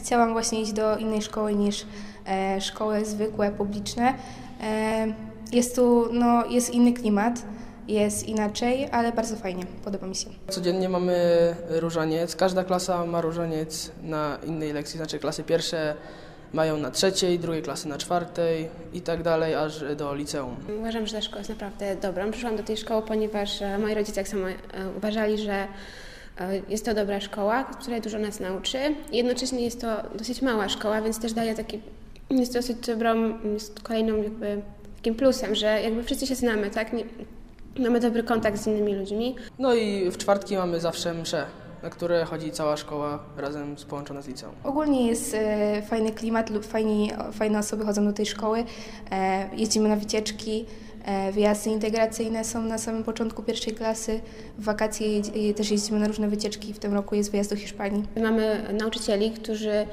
chciałam właśnie iść do innej szkoły niż szkoły zwykłe, publiczne. Jest tu, jest inny klimat, jest inaczej, ale bardzo fajnie, podoba mi się. Codziennie mamy różaniec, każda klasa ma różaniec na innej lekcji, znaczy klasy pierwsze mają na trzeciej, drugie klasy na czwartej i tak dalej, aż do liceum. Uważam, że ta szkoła jest naprawdę dobrą. Przyszłam do tej szkoły, ponieważ moi rodzice tak samo uważali, że jest to dobra szkoła, która dużo nas nauczy. Jednocześnie jest to dosyć mała szkoła, więc też daje taki, jest dosyć dobrą, jest kolejną takim plusem, że wszyscy się znamy, tak? Mamy dobry kontakt z innymi ludźmi. No i w czwartki mamy zawsze msze, na które chodzi cała szkoła razem połączona z liceum. Ogólnie jest fajny klimat lub fajne osoby chodzą do tej szkoły. Jeździmy na wycieczki, wyjazdy integracyjne są na samym początku pierwszej klasy. W wakacje też jeździmy na różne wycieczki. W tym roku jest wyjazd do Hiszpanii. Mamy nauczycieli, którzy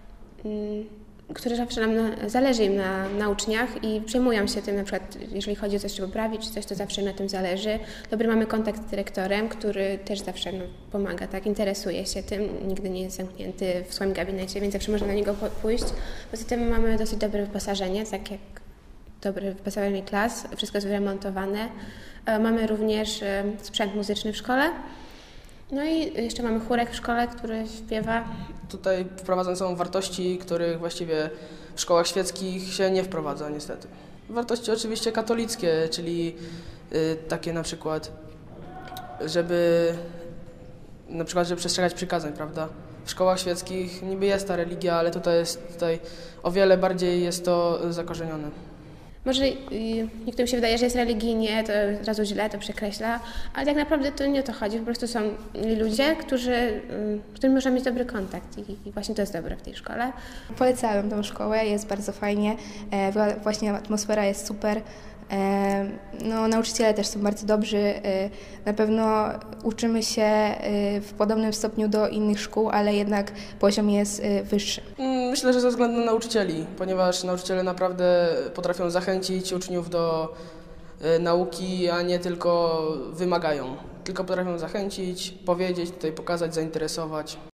zawsze zależy im na uczniach i przejmują się tym, na przykład jeżeli chodzi o coś, żeby poprawić czy coś, to zawsze na tym zależy. Dobry mamy kontakt z dyrektorem, który też zawsze pomaga, tak, interesuje się tym, nigdy nie jest zamknięty w swoim gabinecie, więc zawsze można na niego pójść. Poza tym mamy dosyć dobre wyposażenie, tak jak dobre wyposażenie klas, wszystko jest wyremontowane. Mamy również sprzęt muzyczny w szkole. No i jeszcze mamy chórek w szkole, który śpiewa. Tutaj wprowadzane są wartości, których właściwie w szkołach świeckich się nie wprowadza niestety. Wartości oczywiście katolickie, czyli takie na przykład, żeby przestrzegać przykazań, prawda? W szkołach świeckich niby jest ta religia, ale tutaj o wiele bardziej jest to zakorzenione. Może niektórym się wydaje, że jest religijnie, to od razu źle, to przekreśla, ale tak naprawdę to nie o to chodzi. Po prostu są ludzie, z którymi można mieć dobry kontakt i właśnie to jest dobre w tej szkole. Polecałem tę szkołę, jest bardzo fajnie, właśnie atmosfera jest super. Nauczyciele też są bardzo dobrzy. Na pewno uczymy się w podobnym stopniu do innych szkół, ale jednak poziom jest wyższy. Myślę, że ze względu na nauczycieli, ponieważ nauczyciele naprawdę potrafią zachęcić uczniów do nauki, a nie tylko wymagają. Tylko potrafią zachęcić, powiedzieć, tutaj pokazać, zainteresować.